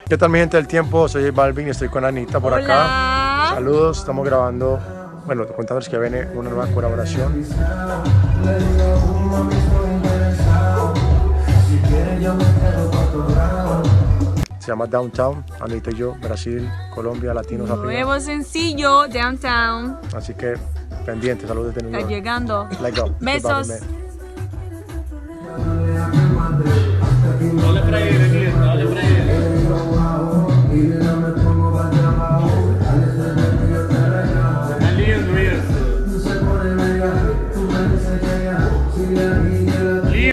¿Qué tal mi gente del tiempo? Soy J Balvin y estoy con Anita por acá. Saludos, estamos grabando, bueno, contándoles que viene una nueva colaboración. Se llama Downtown, Anita y yo, Brasil, Colombia, latinos arriba. Nuevo sencillo, Downtown. Así que pendientes, saludos desde New York. Está llegando. Like go. Besos. No le